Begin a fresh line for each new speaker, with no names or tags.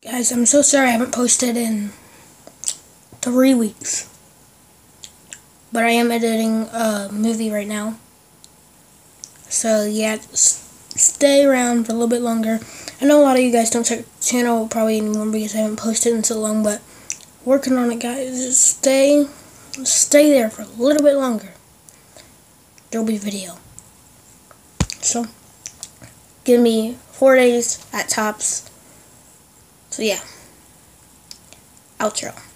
Guys, I'm so sorry I haven't posted in 3 weeks. But I am editing a movie right now. So yeah, stay around for a little bit longer. I know a lot of you guys don't check the channel probably anymore because I haven't posted in so long, but working on it, guys. Just stay there for a little bit longer. There'll be video. So give me 4 days at tops. So yeah. Outro.